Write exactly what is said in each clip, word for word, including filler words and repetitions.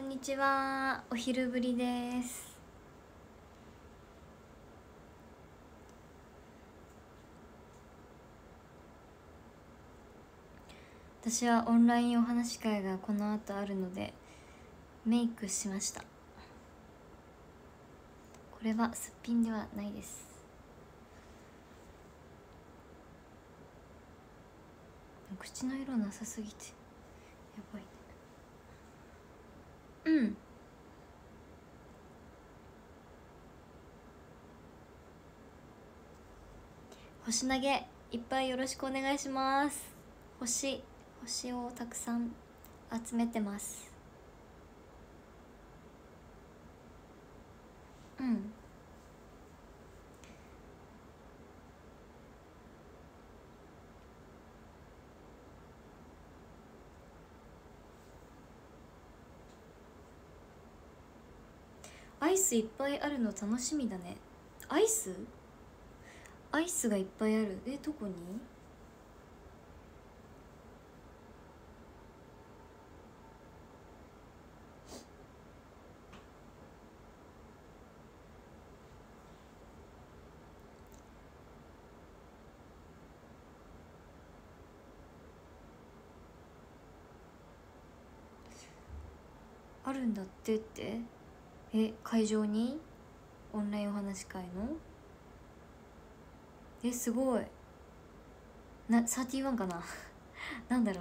んにちは、お昼ぶりです。私はオンラインお話し会がこの後あるのでメイクしました。これはすっぴんではないです。口の色なさすぎてやばいね。うん、星投げいっぱいよろしくお願いします。星星をたくさん集めてます。うん、アイスいっぱいあるの楽しみだね。アイスアイスがいっぱいある。え、どこに？あるんだってって。え、会場にオンラインお話し会の？え、すごいな。サーティワンかななんだろう。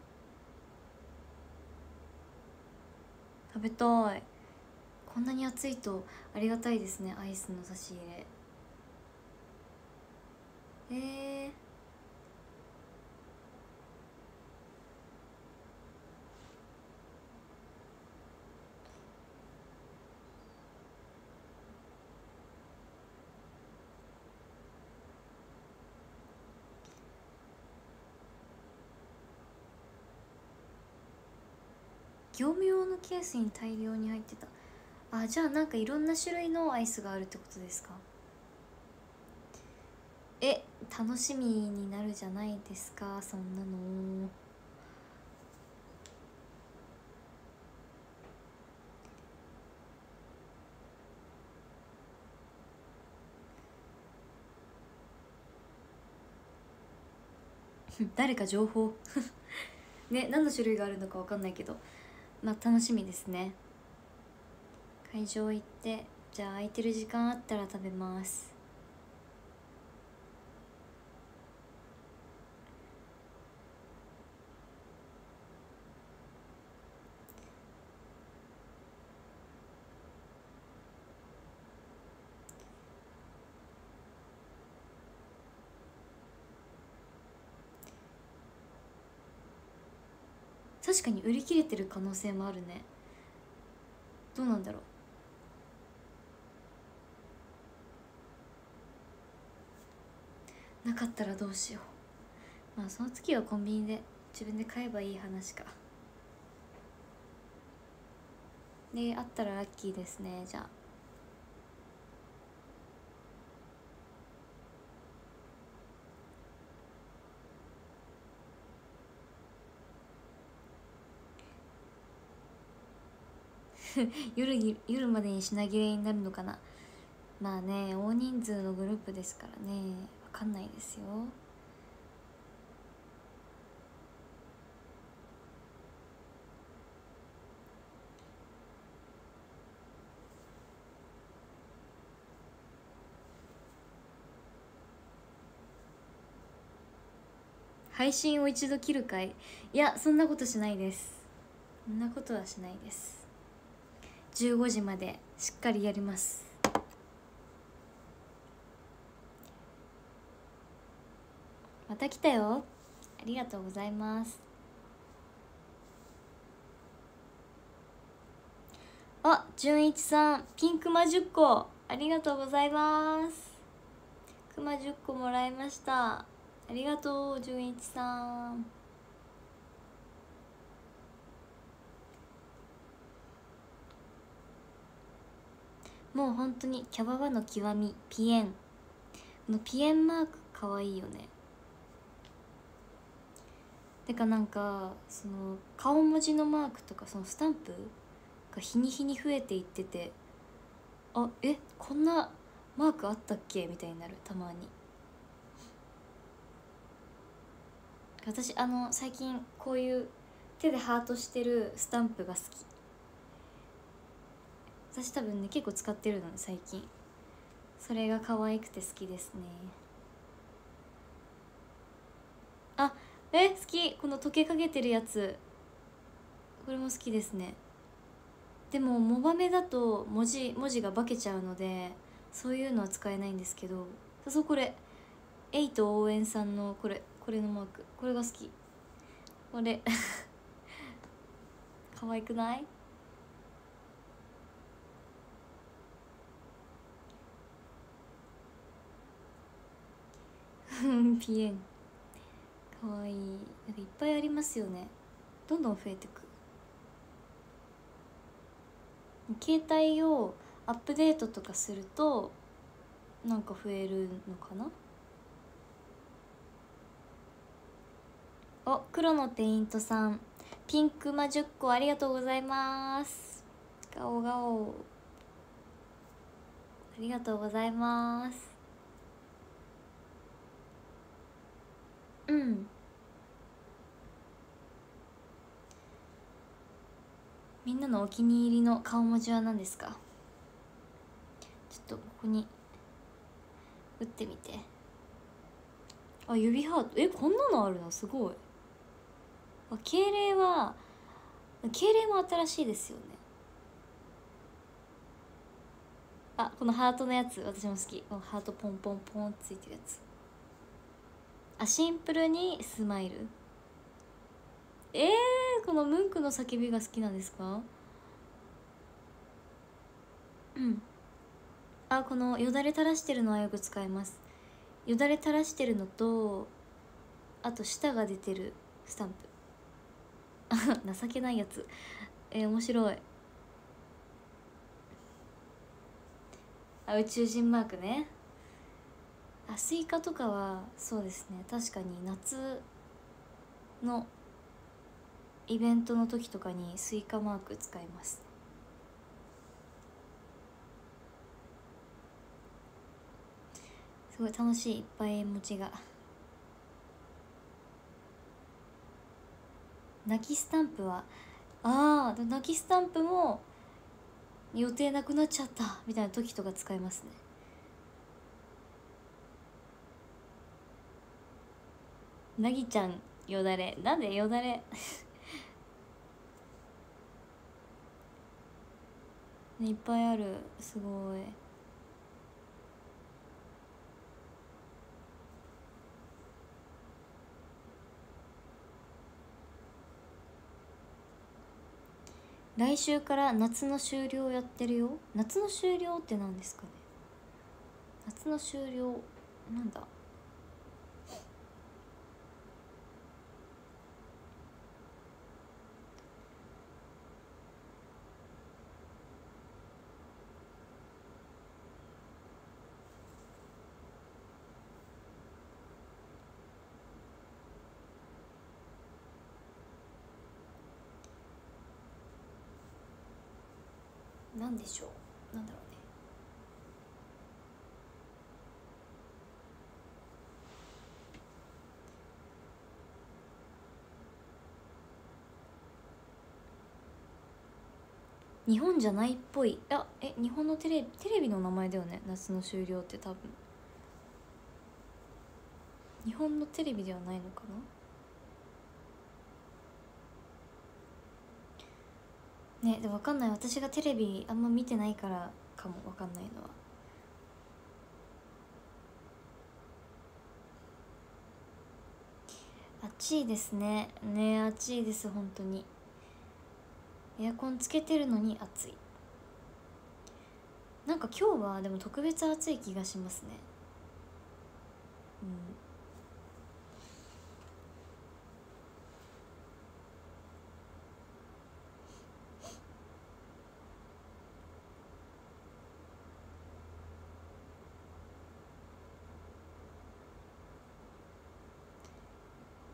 食べたい。こんなに暑いとありがたいですね、アイスの差し入れ。えー、業務用のケースに大量に入ってた。あ、じゃあなんかいろんな種類のアイスがあるってことですか？え、楽しみになるじゃないですか、そんなの。誰か情報ね、何の種類があるのか分かんないけど、まあ楽しみですね。会場行って、じゃあ空いてる時間あったら食べます。確かに売り切れてる可能性もあるね。どうなんだろう。なかったらどうしよう。まあその月はコンビニで自分で買えばいい話か。で、あったらラッキーですね。じゃあ夜に夜までに品切れになるのかな。まあね、大人数のグループですからね、分かんないですよ。配信を一度切るかい？いや、そんなことしないです。そんなことはしないです。じゅうごじまでしっかりやります。また来たよ。ありがとうございます。あ、純一さん、ピンクマじゅっこありがとうございます。クマじゅっこもらいました。ありがとう純一さん。もう本当にキャババの極みピエン。このピエンマークかわいいよね。てかなんかその顔文字のマークとかそのスタンプが日に日に増えていってて、あえこんなマークあったっけみたいになる、たまに。私あの最近こういう手でハートしてるスタンプが好き。私多分ね結構使ってるの最近。それが可愛くて好きですね。あえ好き、この溶けかけてるやつ、これも好きですね。でもモバメだと文字文字が化けちゃうのでそういうのは使えないんですけど、そうこれエイト応援さんのこれこれのマーク、これが好き。これ可愛くない？ピエンかわいい。なんかいっぱいありますよね。どんどん増えてく。携帯をアップデートとかするとなんか増えるのかな。お黒のペイントさん、ピンクマじゅっこありがとうございます。ガオガオありがとうございます。うん、みんなのお気に入りの顔文字は何ですか？ちょっとここに打ってみて。あ指ハート、えこんなのあるのすごい。あ敬礼は敬礼も新しいですよね。あこのハートのやつ私も好き。このハートポンポンポンついてるやつ。あシンプルにスマイル。えー、このムンクの叫びが好きなんですか？うんあこのよだれ垂らしてるのはよく使います。よだれ垂らしてるのとあと舌が出てるスタンプ情けないやつ。えー、面白い。あ宇宙人マークね。あスイカとかはそうですね、確かに夏のイベントの時とかにスイカマーク使います。すごい楽しい、いっぱい絵文字が。泣きスタンプはああ泣きスタンプも予定なくなっちゃったみたいな時とか使いますね。なぎちゃんよだれ、なんでよだれいっぱいある、すごい。来週から夏の終了やってるよ。夏の終了って何ですかね。夏の終了なんだ。なんでしょう、なんだろうね。日本じゃないっぽい。あえ日本のテレビテレビの名前だよね、夏の終了って多分。日本のテレビではないのかな。ねで分かんない、私がテレビあんま見てないからかも分かんないのは。暑いですね。ね暑いです本当に。エアコンつけてるのに暑い。なんか今日はでも特別暑い気がしますね。うん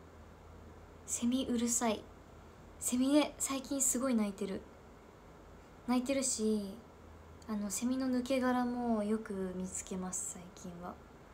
セミうるさい。セミね最近すごい鳴いてる。 泣いてるし、あのセミの抜け殻もよく見つけます、最近は。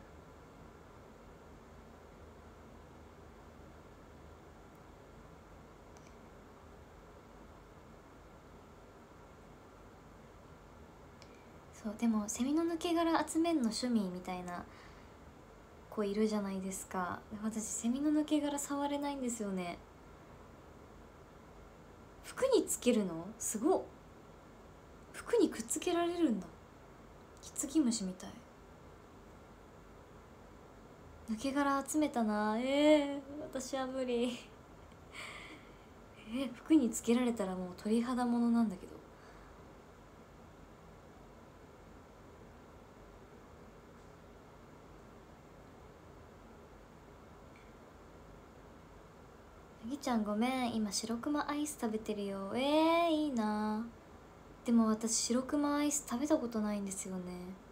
そう、でもセミの抜け殻集めんの趣味みたいな子いるじゃないですか。私セミの抜け殻触れないんですよね。服につけるのすごっ。服にくっつけられるんだ。キツギムシみたい。抜け殻集めたな。えー、私は無理。えー、服につけられたらもう鳥肌ものなんだけど。なぎちゃんごめん、今白熊アイス食べてるよ。えー、いいな。でも私白熊アイス食べたことないんですよね。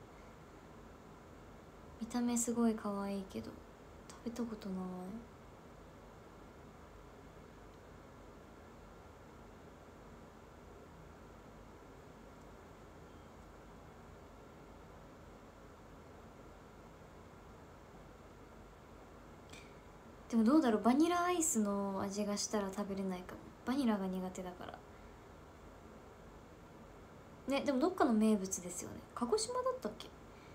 見た目すごい可愛いけど食べたことない。でもどうだろう、バニラアイスの味がしたら食べれないかも。バニラが苦手だからね。でもどっかの名物ですよね。鹿児島だったっけ。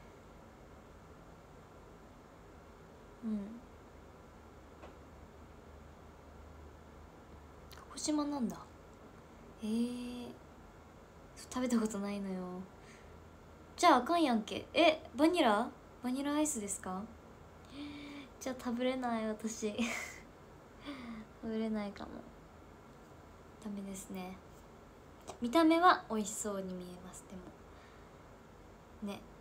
うん、鹿児島なんだ。えー、食べたことないのよ。じゃああかんやんけ。え、バニラバニラアイスですか。じゃあ食べれない私。食べれないかも。ダメですね。見た目は美味しそうに見えます。でもね、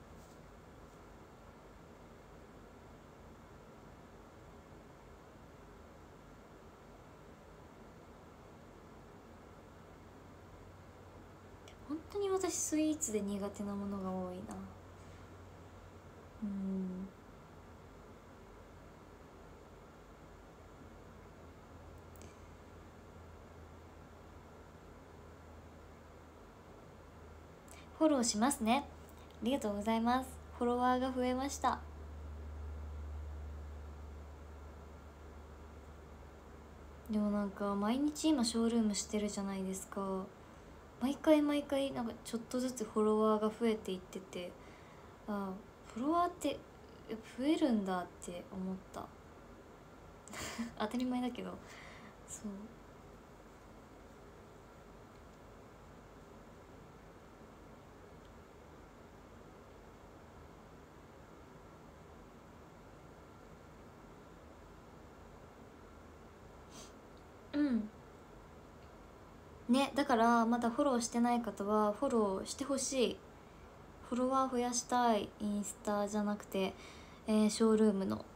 本当に私スイーツで苦手なものが多いな。うん、フォローしますね。ありがとうございます。フォロワーが増えました。でもなんか毎日今ショールームしてるじゃないですか。毎回毎回なんかちょっとずつフォロワーが増えていってて、ああフォロワーって増えるんだって思った。当たり前だけど。そう、うんね、だからまだフォローしてない方はフォローしてほしい。フォロワー増やしたい。インスタじゃなくて、えー、ショールームの。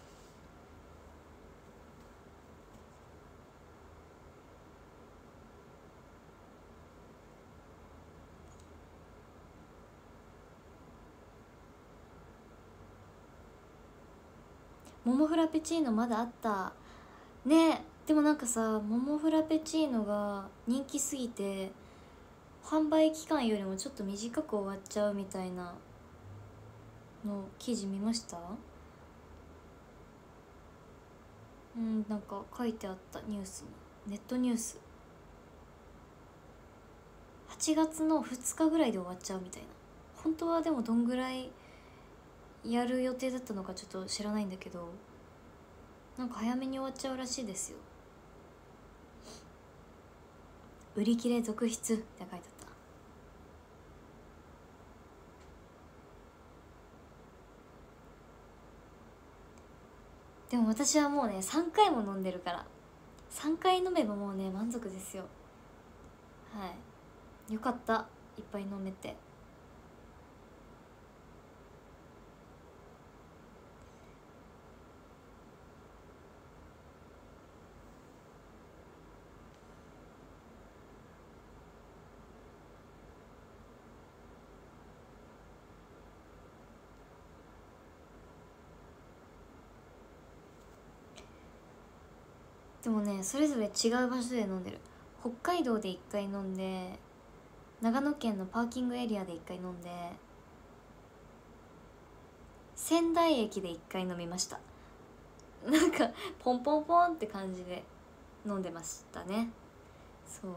モモフラペチーノまだあったね。でもなんかさ、モモフラペチーノが人気すぎて販売期間よりもちょっと短く終わっちゃうみたいなの記事見ました。うん、なんか書いてあったニュースに、ネットニュース。はちがつのふつかぐらいで終わっちゃうみたいな。本当はでもどんぐらいやる予定だったのかちょっと知らないんだけど、なんか早めに終わっちゃうらしいですよ。売り切れ続出って書いてあった。でも私はもうねさんかいも飲んでるから、さんかい飲めばもうね満足ですよ。はい、よかった、いっぱい飲めて。でもねそれぞれ違う場所で飲んでる。北海道でいっかい飲んで、 長野県のパーキングエリアで一回飲んで、仙台駅で一回飲みました。なんかポンポンポンって感じで飲んでましたね。そう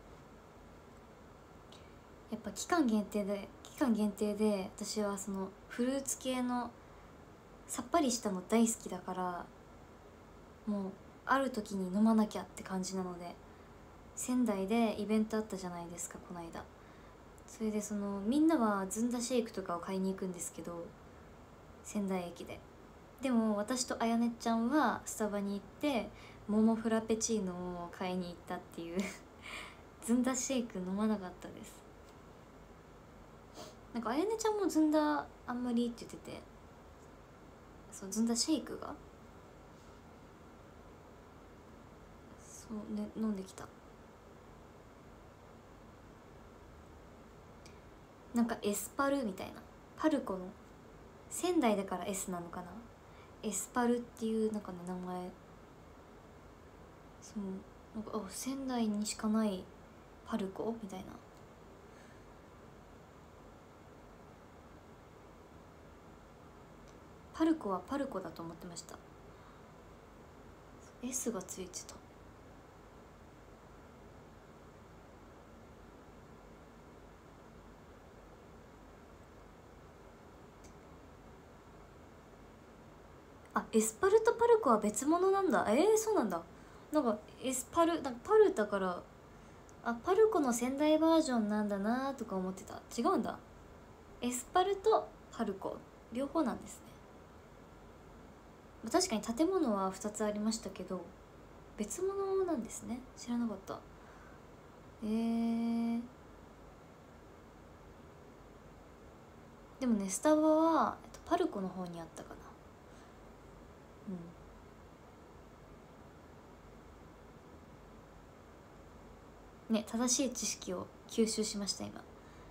やっぱ期間限定で期間限定で私はそのフルーツ系のさっぱりしたの大好きだから、もうある時に飲まなきゃって感じなので、仙台でイベントあったじゃないですかこの間。それでそのみんなはずんだシェイクとかを買いに行くんですけど、仙台駅で。でも私とあやねちゃんはスタバに行って桃フラペチーノを買いに行ったっていうずんだシェイク飲まなかったです。なんかあやねちゃんもずんだあんまりって言ってて、そうずんだシェイクがそうね飲んできた。なんかエスパルみたいな、パルコの仙台だから S なのかな、エスパルっていうなんかね名前。そうなんかあ仙台にしかないパルコみたいな。パルコはパルコだと思ってました。 S がついてた。あエスパルとパルコは別物なんだ。えー、そうなんだ。なんかエスパルなんかパルだから、あパルコの仙台バージョンなんだなとか思ってた。違うんだ。エスパルとパルコ両方なんですね。確かに建物はふたつありましたけど別物なんですね。知らなかった。えー、でもねスタバは、えっと、パルコの方にあったかな。うんね、正しい知識を吸収しました今。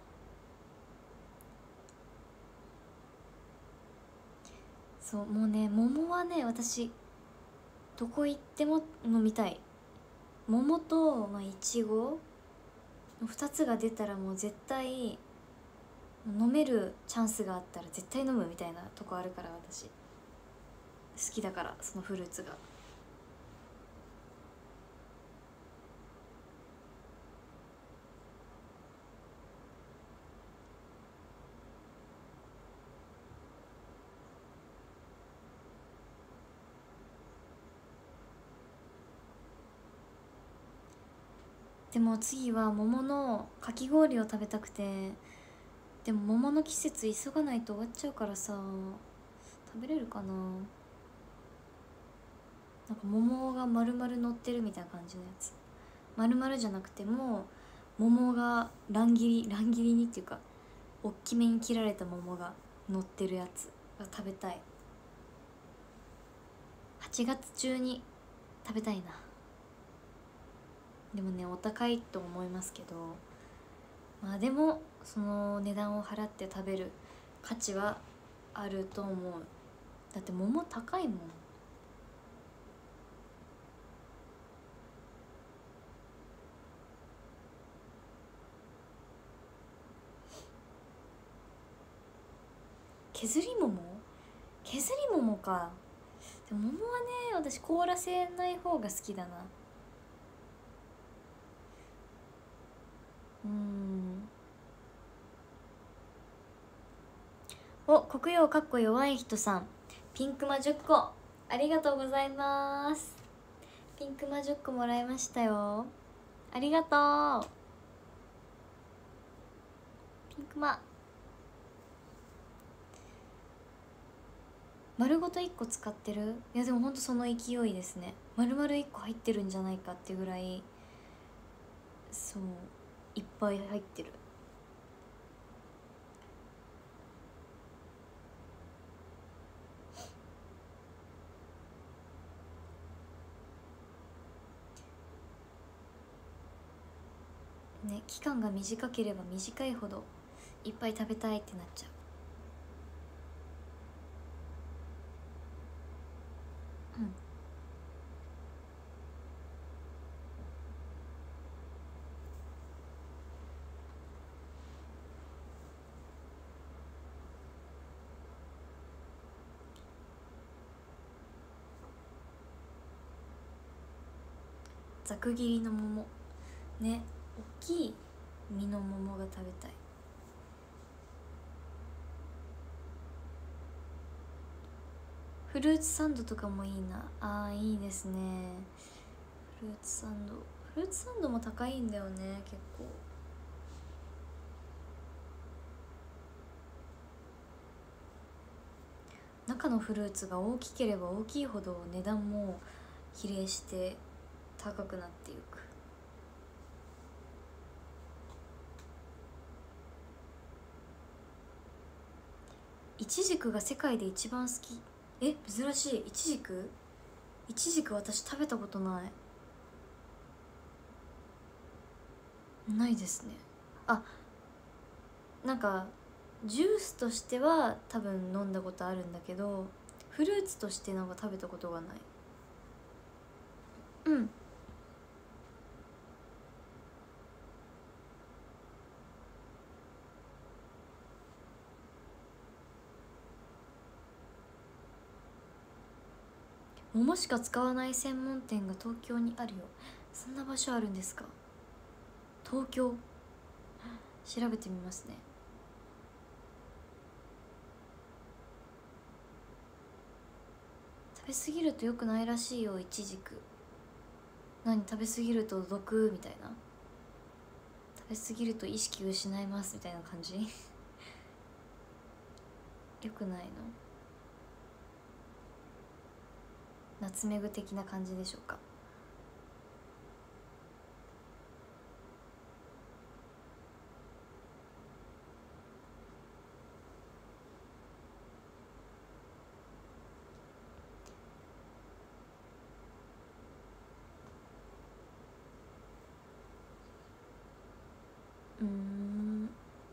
そうもうね桃はね私どこ行っても飲みたい。桃と、まあ、いちごのふたつが出たらもう絶対飲めるチャンスがあったら絶対飲むみたいなとこあるから、私好きだからそのフルーツが。でも次は桃のかき氷を食べたくて、でも桃の季節急がないと終わっちゃうからさ、食べれるかな。なんか桃が丸々乗ってるみたいな感じのやつ。丸々じゃなくても桃が乱切り乱切りにっていうか大きめに切られた桃が乗ってるやつが食べたい。はちがつ中に食べたいな。でもねお高いと思いますけど、まあでもその値段を払って食べる価値はあると思う。だって桃高いもん。削り桃削り桃か。でも桃はね私凍らせない方が好きだな。うーんお黒曜かっこ弱い人さん、ピンクマじゅっこありがとうございます。ピンクマじゅっこもらいましたよ。ありがとうピンクマ。丸ごといっこ使ってる。いやでもほんとその勢いですね。丸々いっこ入ってるんじゃないかっていうぐらい、そういっぱい入ってる。ね、期間が短ければ短いほどいっぱい食べたいってなっちゃう。うんざく切りの桃ね、大きい実の桃が食べたい。フルーツサンドとかもいいな。あーいいですね。フルーツサンドフルーツサンドも高いんだよね結構。中のフルーツが大きければ大きいほど値段も比例して高くなっていく。イチジクが世界で一番好き。え、珍しい。イチジクイチジク私食べたことないないですね。あ、なんかジュースとしては多分飲んだことあるんだけど、フルーツとしてなんか食べたことがない。うん。桃しか使わない専門店が東京にあるよ。そんな場所あるんですか？東京調べてみますね。食べ過ぎると良くないらしいよイチジク。何、食べ過ぎると毒みたいな。食べ過ぎると意識失いますみたいな感じ良くないの？ナツメグ的な感じでしょうか。うーん、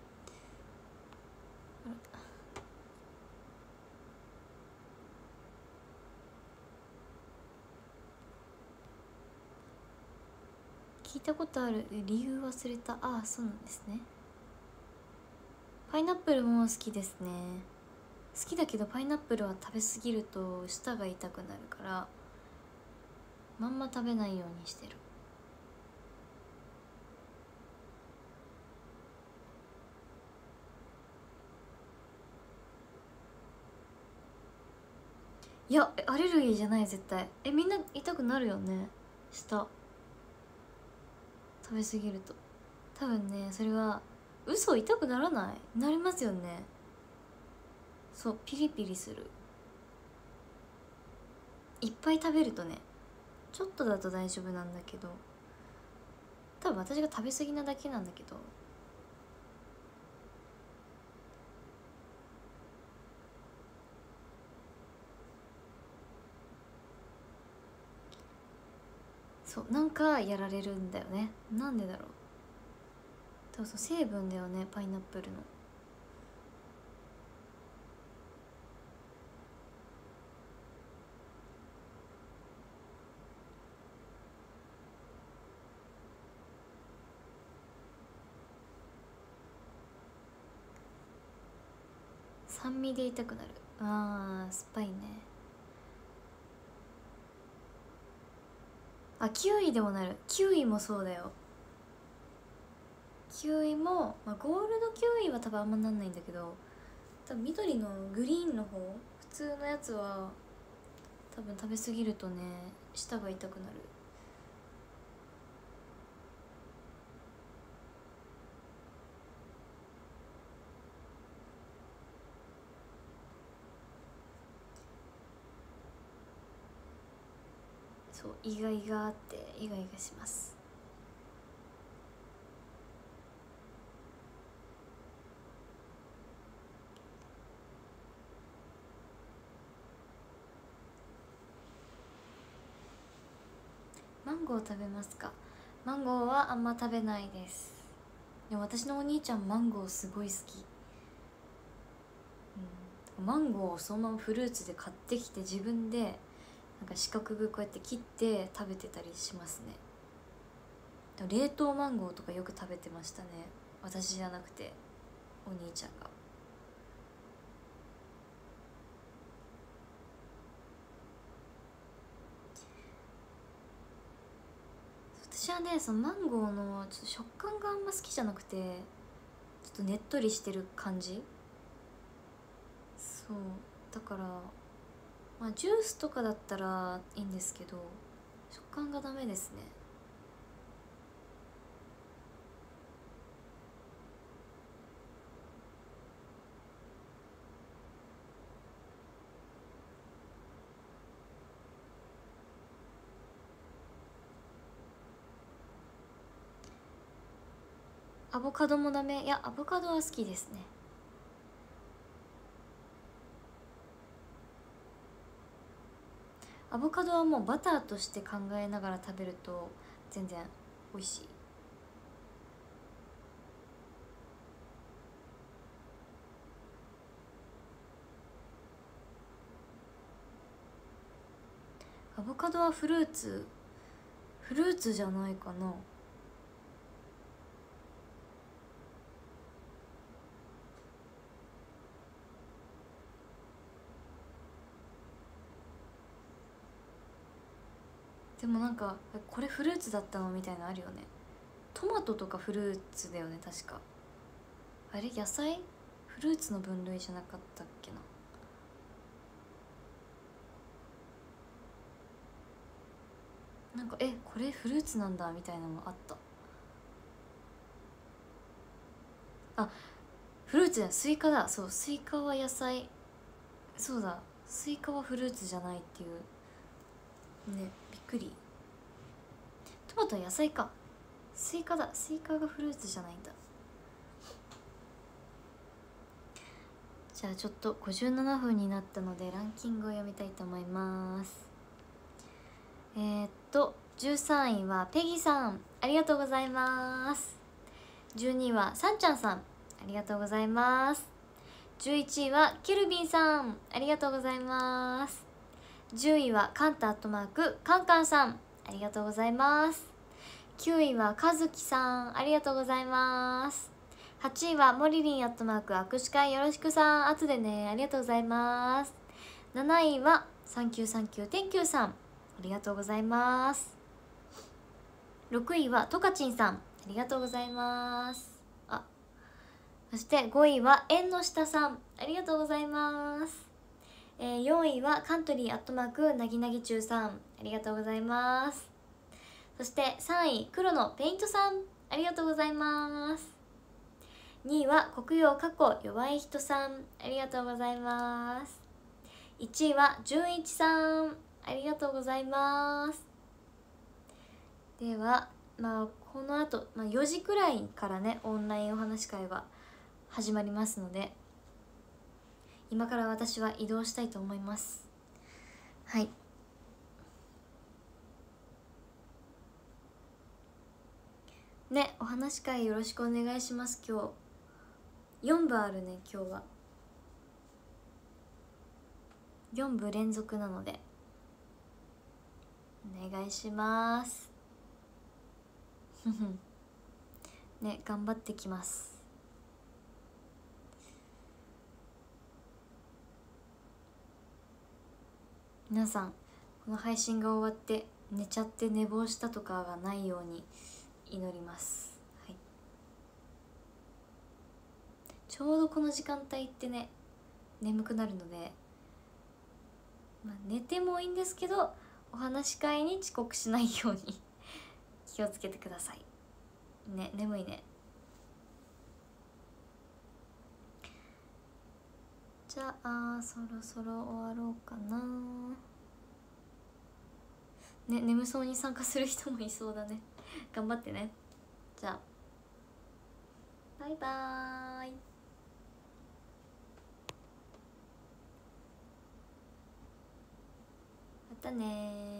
聞いたことある。理由忘れた。ああ、そうなんですね。パイナップルも好きですね。好きだけどパイナップルは食べ過ぎると舌が痛くなるからまんま食べないようにしてる。いやアレルギーじゃない絶対。え、みんな痛くなるよね舌、食べ過ぎると。多分ねそれは嘘、痛くならない？なりますよね。そう、ピリピリする。いっぱい食べるとね。ちょっとだと大丈夫なんだけど、多分私が食べ過ぎなだけなんだけど。そうなんかやられるんだよね。なんでだろう。多分そう成分だよねパイナップルの。酸味で痛くなる。あー酸っぱいね。あ、キウイでもなる。キウイもそうだよ。キウイも、まあ、ゴールドキウイは多分あんまなんないんだけど、多分緑のグリーンの方、普通のやつは多分食べ過ぎるとね舌が痛くなる。そう、イガイガってイガイガします。マンゴー食べますか？マンゴーはあんま食べないです。でも私のお兄ちゃんマンゴーすごい好き。うん、マンゴーをそのままフルーツで買ってきて自分でなんか四角くこうやって切って食べてたりしますね。でも冷凍マンゴーとかよく食べてましたね。私じゃなくてお兄ちゃんが。 はねそのマンゴーのちょっと食感があんま好きじゃなくて、ちょっとねっとりしてる感じ。そうだからまあジュースとかだったらいいんですけど、食感がダメですね。アボカドもダメ。いやアボカドは好きですね。アボカドはもうバターとして考えながら食べると全然美味しい。アボカドはフルーツフルーツじゃないかな。でもなんかこれフルーツだったのみたいなのあるよね。トマトとかフルーツだよね確か。あれ野菜フルーツの分類じゃなかったっけな。なんかえこれフルーツなんだみたいなのあった。あフルーツだ、スイカだ。そうスイカは野菜。そうだスイカはフルーツじゃないっていうね、びっくり。トマトは野菜か。スイカだ、スイカがフルーツじゃないんだ。じゃあちょっとごじゅうななふんになったのでランキングを読みたいと思います。えー、っとじゅうさんいはペギさん、ありがとうございます。じゅうにいはさんちゃんさん、ありがとうございます。じゅういちいはケルビンさん、ありがとうございます。じゅういはカンタアットマークカンカンさん、ありがとうございます。きゅういはカズキさん、ありがとうございます。はちいはモリリンアットマーク握手会よろしくさん、後でね、ありがとうございます。なないはサンキューサンキューテンキューさん、ありがとうございます。ろくいはトカチンさん、ありがとうございます。あそしてごいは縁の下さん、ありがとうございます。えー、よんいはカントリーアットマークなぎなぎちゅうさん、ありがとうございます。そしてさんい黒のペイントさん、ありがとうございます。にいは国用過去弱い人さん、ありがとうございます。いちいは純一さん、ありがとうございます。ではまあこのあと、まあ、よじくらいからねオンラインお話し会は始まりますので、今から私は移動したいと思います。はいね、お話し会よろしくお願いします。今日よんぶあるね。今日はよんぶ連続なのでお願いしますね、頑張ってきます。皆さんこの配信が終わって寝ちゃって寝坊したとかがないように祈ります、はい、ちょうどこの時間帯ってね眠くなるので、まあ、寝てもいいんですけどお話し会に遅刻しないように気をつけてくださいね。眠いね。じゃあそろそろ終わろうかな。ね、眠そうに参加する人もいそうだね頑張ってね。じゃあバイバーイ。またね。